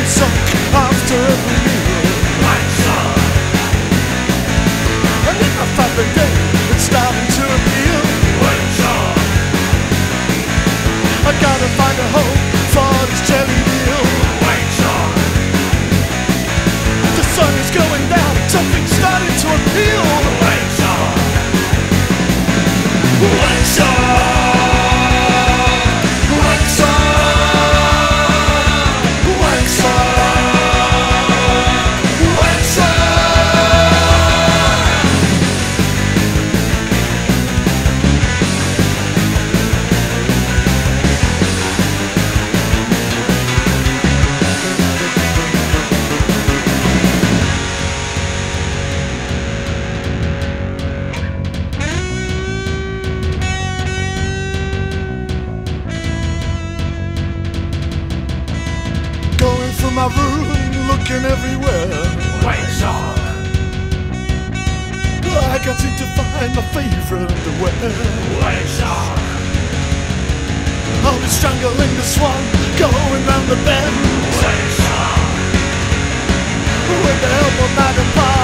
sunk after every meal. White Shark, And if I find the day, it's starting to appeal. White Shark, I gotta find a home for this jelly meal. White Shark, The sun is going down, something's starting to appeal. White Shark, White Shark, White Shark, White Shark, White Shark. Going through my room, looking everywhere. White Shark, I can't seem to find my favorite underwear. White Shark, I'll be strangling the swan, going round the bend. White Shark, With the help of Madam Pie.